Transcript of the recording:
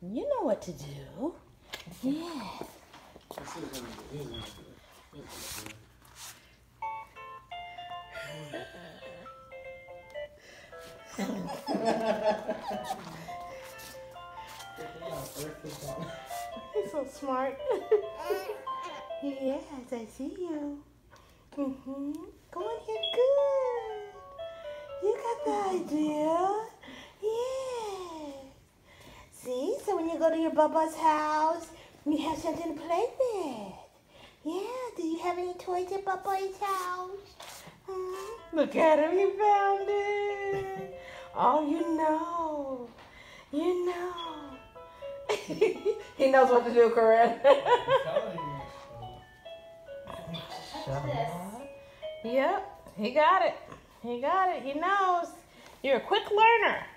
You know what to do. Yeah. He's so smart. Yes, I see you. Go on here, good. You got the idea. Yeah. See, so when you go to your Bubba's house, you have something to play with. Yeah, do you have any toys at Bubba's house? Look at him, he found it. Oh, you know. You know. He knows what to do, Corinne. Yep, he got it. He got it. He knows. You're a quick learner.